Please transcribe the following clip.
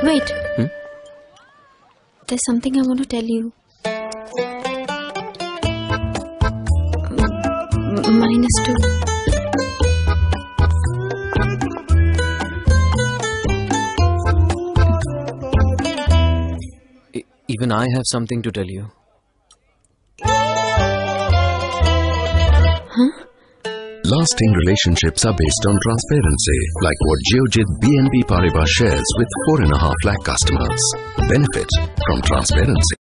Wait. There's something I want to tell you. -2. Even I have something to tell you. Huh? Lasting relationships are based on transparency, like what Geojit BNP Paribas shares with 4.5 lakh customers. Benefit from transparency.